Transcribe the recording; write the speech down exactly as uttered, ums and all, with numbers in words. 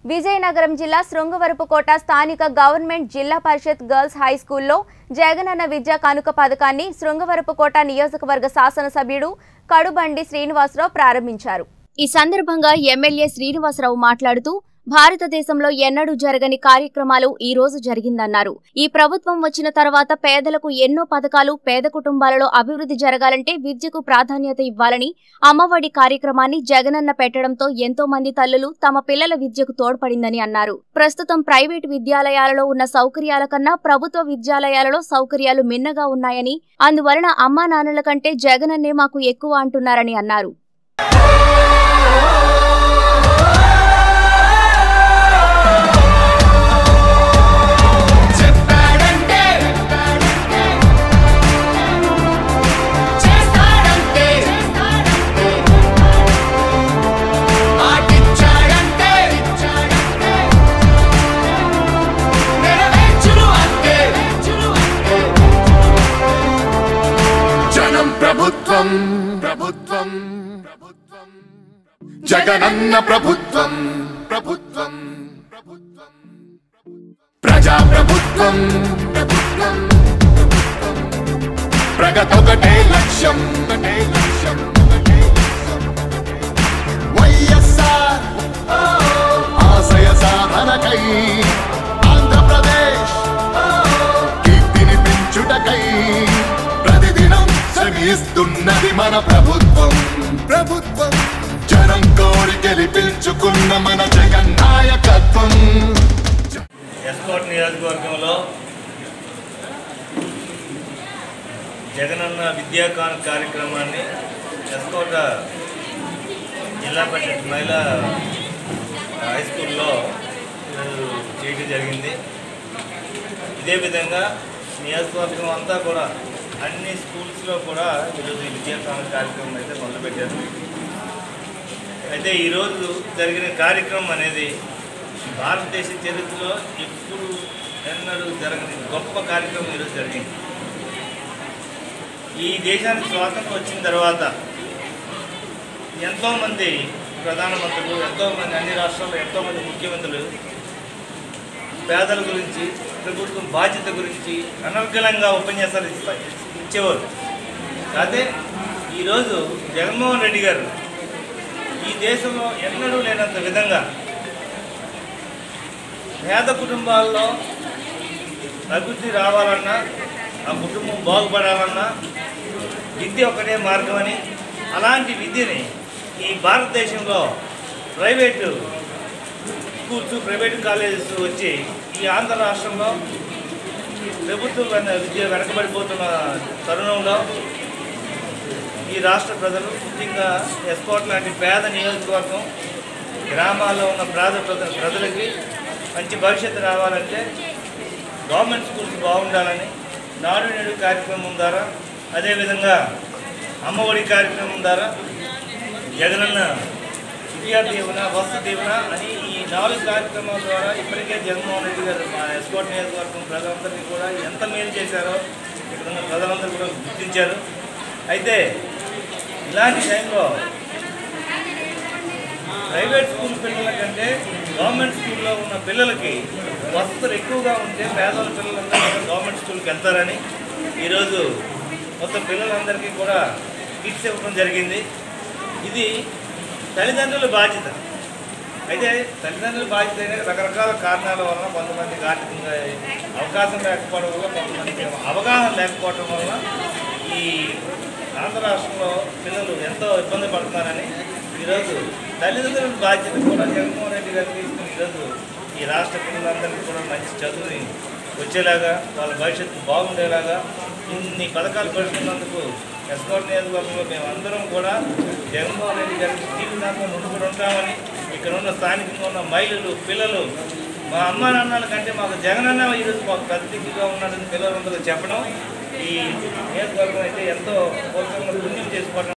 విజయనగరం జిల్లా శృంగవరపుకోట స్థానిక గవర్నమెంట్ జిల్లా పరిషత్ గర్ల్స్ హై స్కూల్లో జగనన్న విద్యా కానుక పథకాన్ని శృంగవరపుకోట నియోజకవర్గ శాసనసభ్యుడు కడుబండి శ్రీనివాసరావు ప్రారంభించారు। ఈ సందర్భంగా ఎమ్మెల్యే శ్రీనివాసరావు మాట్లాడుతూ భారతదేశంలో ఎన్నడూ జరగని కార్యక్రమాలు ఈ రోజు జరిగిందన్నారు। ఈ ప్రభుత్వం వచ్చిన తర్వాత పేదలకు ఎన్నో పథకాలు పేద కుటుంబాలలో అభివృద్ధి జరగాలంటే విద్యకు ప్రాధాన్యత ఇవ్వాలని అమ్మఒడి కార్యక్రమాన్ని జగనన్న పెట్టడంతో ఎంతో మంది తల్లులు తమ పిల్లల విద్యకు తోడ్పడిందని అన్నారు। ప్రస్తుతం ప్రైవేటు విద్యాలయాలలో ఉన్న సౌకర్యాల కన్నా ప్రభుత్వ విద్యాలయాలలో సౌకర్యాలు మిన్నగా ఉన్నాయని అందువలన అమ్మా నాన్నల కంటే జగనన్నే మాకు ఎక్కువ అంటున్నారని అన్నారు। ప్రభుత్వం ప్రభుత్వం ప్రభుత్వం జగనన్న ప్రభుత్వం ప్రభుత్వం ప్రభుత్వం ప్రజా ప్రభుత్వం ప్రభుత్వం ప్రగతొకటే లక్ష్యం ఒకటే లక్ష్యం ఒకటే లక్ష్యం వైఎస్ఆర్ ఆశయ సాధనకై ఆంధ్రప్రదేశ్ కీర్తిని పెంచుటకై ఇస్తున్నది మన ప్రభుత్వం ప్రభుత్వం జనం కోరి గెలిపించుకున్న మన జగన్ నాయకత్వం। ఎస్కోట్ నియోజకవర్గంలో జగనన్న విద్యా కానుక కార్యక్రమాన్ని ఎస్కోట జిల్లా పరిషత్ మహిళా హై స్కూల్లో చేయడం జరిగింది। ఇదే విధంగా నియోజకవర్గం అంతా కూడా అన్ని స్కూల్స్లో కూడా ఈరోజు విద్యా కానుక కార్యక్రమం అయితే మొదలుపెట్టారు। అయితే ఈరోజు జరిగిన కార్యక్రమం అనేది భారతదేశ చరిత్రలో ఎప్పుడు ఎన్నడూ జరగని గొప్ప కార్యక్రమం ఈరోజు జరిగింది। ఈ దేశానికి స్వాతంత్రం వచ్చిన తర్వాత ఎంతోమంది ప్రధానమంత్రులు ఎంతోమంది అన్ని రాష్ట్రాల్లో ఎంతోమంది ముఖ్యమంత్రులు పేదల గురించి ప్రభుత్వం బాధ్యత గురించి అనర్గళంగా ఉపన్యాసాలు ఇచ్చేవారు। అయితే ఈరోజు జగన్మోహన్ రెడ్డి గారు ఈ దేశంలో ఎన్నడూ లేనంత విధంగా పేద కుటుంబాల్లో అభివృద్ధి రావాలన్నా ఆ కుటుంబం బాగుపడాలన్నా విద్య ఒకటే మార్గం అని, అలాంటి విద్యని ఈ భారతదేశంలో ప్రైవేటు స్కూల్స్ ప్రైవేటు కాలేజెస్ వచ్చి ఈ ఆంధ్ర రాష్ట్రంలో ప్రభుత్వం విద్య వెనకబడిపోతున్న తరుణంలో ఈ రాష్ట్ర ప్రజలు ముఖ్యంగా ఎస్కోట్ లాంటి పేద నియోజకవర్గం గ్రామాల్లో ఉన్న పేద ప్రజలకి మంచి భవిష్యత్తు రావాలంటే గవర్నమెంట్ స్కూల్స్ బాగుండాలని నాడు నేడు కార్యక్రమం ద్వారా అదేవిధంగా అమ్మఒడి కార్యక్రమం ద్వారా జగనన్న విద్యా దీవెన వస్తు దీవెన అని ఈ నాలుగు కార్యక్రమాల ద్వారా ఇప్పటికే జగన్మోహన్ రెడ్డి గారు మా ఎస్కోట్ నియోజకవర్గం ప్రజలందరికీ కూడా ఎంత మేలు చేశారో ఇక్కడ ఉన్న ప్రజలందరూ కూడా గుర్తించారు। అయితే ఇలాంటి టైంలో ప్రైవేట్ స్కూల్ పిల్లల కంటే గవర్నమెంట్ స్కూల్లో ఉన్న పిల్లలకి వసతులు ఎక్కువగా ఉంటే పేదల పిల్లలందరూ గవర్నమెంట్ స్కూల్కి వెళ్తారని ఈరోజు మొత్తం పిల్లలందరికీ కూడా కిట్స్ ఇవ్వడం జరిగింది। ఇది తల్లిదండ్రుల బాధ్యత। అయితే తల్లిదండ్రుల బాధ్యత అయినా రకరకాల కారణాల వలన కొంతమందికి ఆర్థికంగా అవకాశం లేకపోవడం వల్ల కొంతమందికి అవగాహన లేకపోవడం వలన ఈ ఆంధ్ర రాష్ట్రంలో పిల్లలు ఎంతో ఇబ్బంది పడుతున్నారని ఈరోజు తల్లిదండ్రుల బాధ్యత కూడా జగన్మోహన్ రెడ్డి గారు తీసుకుని ఈరోజు ఈ రాష్ట్ర పిల్లలందరికీ కూడా మంచి చదువుని వచ్చేలాగా వాళ్ళ భవిష్యత్తు బాగుండేలాగా ఇన్ని పథకాలు పెడుతున్నందుకు ఎస్కోట్ నియోజకవర్గంలో మేమందరం కూడా జగన్మోహన్ రెడ్డి గారికి జీవితాంతం రుణపడి ఉంటామని ఇక్కడ ఉన్న స్థానికంగా ఉన్న మహిళలు పిల్లలు మా అమ్మ నాన్నల కంటే మాకు జగనన్న ఈరోజు మాకు ప్రతిగా ఉన్నాడని పిల్లలందరూ చెప్పడం ఈ నియోజకవర్గం అయితే ఎంతో పుణ్యం చేసుకోవడం